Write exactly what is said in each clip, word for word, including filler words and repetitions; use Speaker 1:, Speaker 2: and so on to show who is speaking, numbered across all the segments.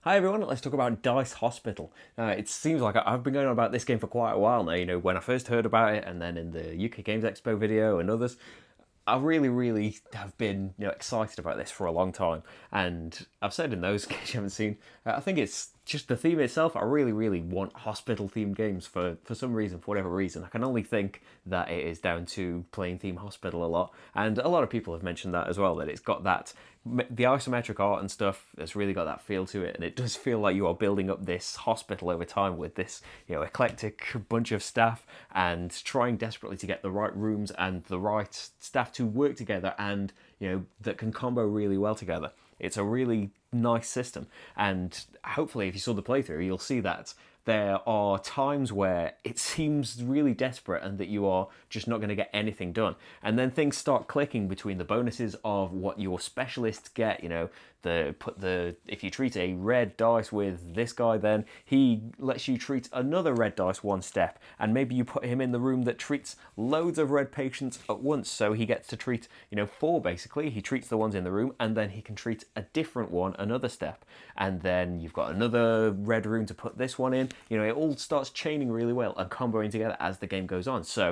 Speaker 1: Hi everyone, let's talk about Dice Hospital. Uh, it seems like I've been going on about this game for quite a while now. You know, when I first heard about it, and then in the U K Games Expo video and others, I really, really have been you know excited about this for a long time. And I've said in those, in case you haven't seen, uh, I think it's just the theme itself. I really, really want hospital-themed games for for some reason, for whatever reason. I can only think that it is down to playing Theme Hospital a lot, and a lot of people have mentioned that as well. That it's got that the isometric art and stuff has really got that feel to it, and it does feel like you are building up this hospital over time with this you know eclectic bunch of staff and trying desperately to get the right rooms and the right staff to work together and you know that can combo really well together. It's a really nice system, and hopefully if you saw the playthrough you'll see that there are times where it seems really desperate and that you are just not going to get anything done. And then things start clicking between the bonuses of what your specialists get, you know, the put the if you treat a red dice with this guy, then he lets you treat another red dice one step, and maybe you put him in the room that treats loads of red patients at once, so he gets to treat, you know, four basically. He treats the ones in the room and then he can treat a different one another step, and then you've got another red room to put this one in. You know, it all starts chaining really well and comboing together as the game goes on. So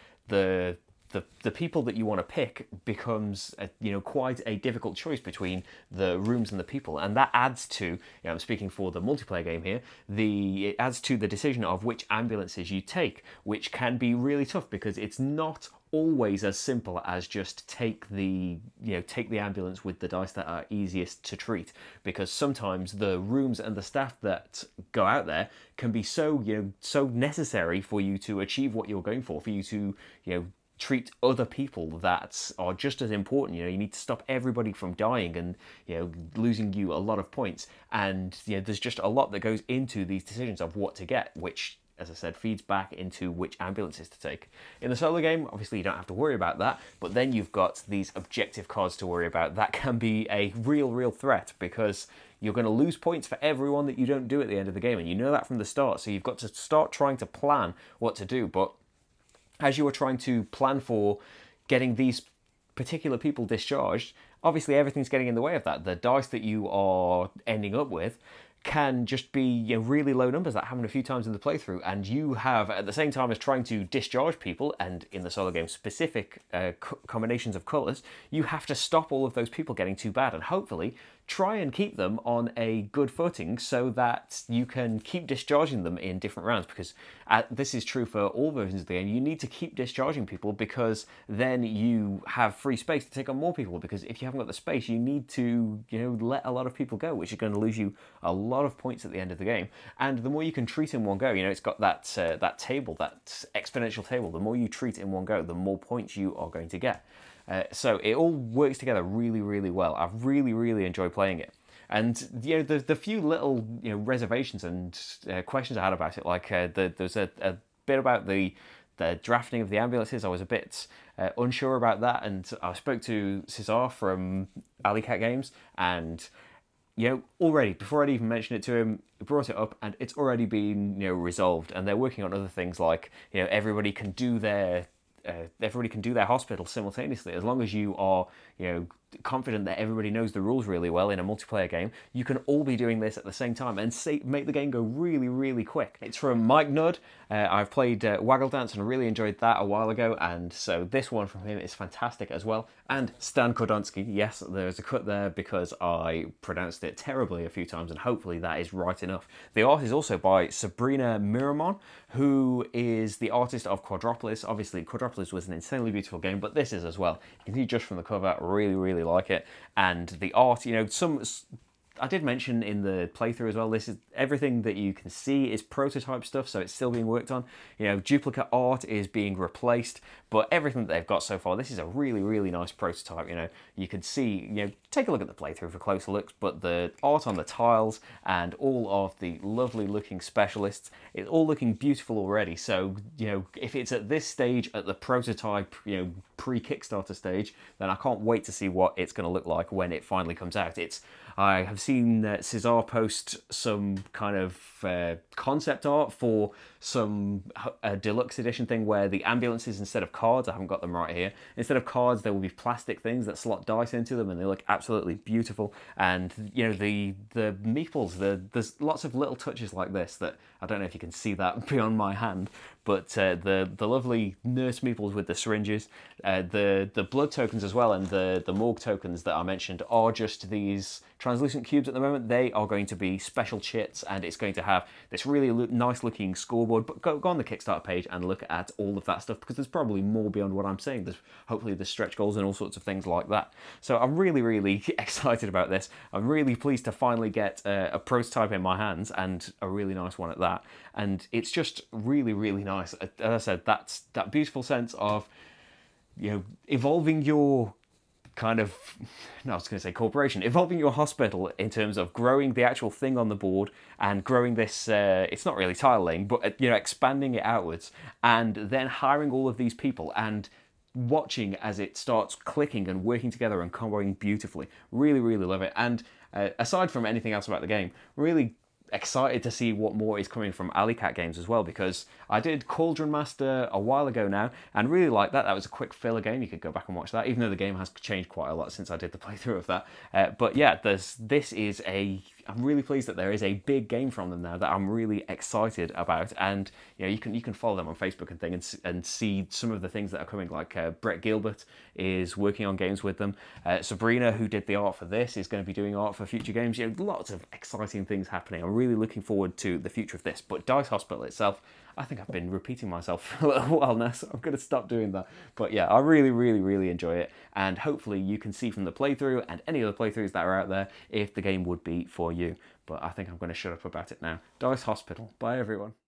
Speaker 1: the the the people that you want to pick becomes a, you know quite a difficult choice between the rooms and the people, and that adds to, you know, I'm speaking for the multiplayer game here, the it adds to the decision of which ambulances you take, which can be really tough because it's not always as simple as just take the you know take the ambulance with the dice that are easiest to treat, because sometimes the rooms and the staff that go out there can be so you know so necessary for you to achieve what you're going for, for you to you know treat other people that are just as important. You know, you need to stop everybody from dying and you know losing you a lot of points, and you know there's just a lot that goes into these decisions of what to get, which, as I said, feeds back into which ambulances to take. In the solo game, obviously you don't have to worry about that, but then you've got these objective cards to worry about. That can be a real, real threat, because you're going to lose points for everyone that you don't do at the end of the game, and you know that from the start, so you've got to start trying to plan what to do. But as you are trying to plan for getting these particular people discharged, obviously everything's getting in the way of that. The dice that you are ending up with can just be you know, really low numbers. That happened a few times in the playthrough, and you have, at the same time as trying to discharge people, and in the solo game specific uh, co combinations of colours, you have to stop all of those people getting too bad, and hopefully try and keep them on a good footing so that you can keep discharging them in different rounds, because uh, this is true for all versions of the game. You need to keep discharging people, because then you have free space to take on more people, because if you haven't got the space, you need to you know let a lot of people go, which is going to lose you a lot of points at the end of the game. And the more you can treat in one go, you know, it's got that uh, that table, that exponential table. The more you treat in one go, the more points you are going to get. Uh, so it all works together really, really well. I've really, really enjoyed playing it. And you know, the the few little you know reservations and uh, questions I had about it, like uh, the, there's a, a bit about the the drafting of the ambulances. I was a bit uh, unsure about that, and I spoke to Cesar from Alley Cat Games, and you know, already, before I'd even mentioned it to him, he brought it up, and it's already been, you know, resolved, and they're working on other things like, you know, everybody can do their, uh, everybody can do their hospital simultaneously, as long as you are, you know, confident that everybody knows the rules really well in a multiplayer game. You can all be doing this at the same time and say, make the game go really, really quick. It's from Mike Nudd. Uh, I've played uh, Waggle Dance and really enjoyed that a while ago, and so this one from him is fantastic as well. And Stan Kodonsky, yes, there's a cut there because I pronounced it terribly a few times, and hopefully that is right enough. The art is also by Sabrina Miramon, who is the artist of Quadropolis. Obviously, Quadropolis was an insanely beautiful game, but this is as well. You can see just from the cover, really, really like it. And the art, you know, some I did mention in the playthrough as well, this is everything that you can see is prototype stuff, so it's still being worked on. You know, duplicate art is being replaced, but everything that they've got so far, this is a really, really nice prototype. You know, you can see, you know, take a look at the playthrough for closer looks, but the art on the tiles and all of the lovely looking specialists, it's all looking beautiful already. So, you know, if it's at this stage, at the prototype, you know, pre-Kickstarter stage, then I can't wait to see what it's going to look like when it finally comes out. It's I have seen uh, Cesar post some kind of uh, concept art for some uh, deluxe edition thing where the ambulances, instead of cards, I haven't got them right here, instead of cards there will be plastic things that slot dice into them, and they look absolutely beautiful. And you know, the the meeples, the, there's lots of little touches like this that I don't know if you can see that beyond my hand, but uh, the the lovely nurse meeples with the syringes, uh, the the blood tokens as well, and the the morgue tokens that I mentioned are just these translucent cubes at the moment. They are going to be special chits, and it's going to have this really lo nice looking scoreboard. But go, go on the Kickstarter page and look at all of that stuff, because there's probably more beyond what I'm saying. There's hopefully there's stretch goals and all sorts of things like that. So I'm really really excited about this. I'm really pleased to finally get uh, a prototype in my hands, and a really nice one at that. And it's just really really nice. As I said, that's that beautiful sense of, you know, evolving your kind of, no, I was going to say corporation, evolving your hospital in terms of growing the actual thing on the board and growing this, uh, it's not really tiling, but, you know, expanding it outwards, and then hiring all of these people and watching as it starts clicking and working together and comboing beautifully. Really, really love it. And uh, aside from anything else about the game, really excited to see what more is coming from Alley Cat Games as well, because I did Cauldron Master a while ago now and really liked that. That was a quick filler game. You could go back and watch that, even though the game has changed quite a lot since I did the playthrough of that. Uh, but yeah, there's this is a I'm really pleased that there is a big game from them now that I'm really excited about. And you know, you can you can follow them on Facebook and thing and, and see some of the things that are coming. Like uh, Brett Gilbert is working on games with them. Uh, Sabrina, who did the art for this, is going to be doing art for future games. You know, lots of exciting things happening. I'm really looking forward to the future of this. But Dice Hospital itself, I think I've been repeating myself for a little while now, so I'm going to stop doing that. But yeah, I really, really, really enjoy it. And hopefully you can see from the playthrough and any other playthroughs that are out there if the game would be for you. But I think I'm going to shut up about it now. Dice Hospital. Bye, everyone.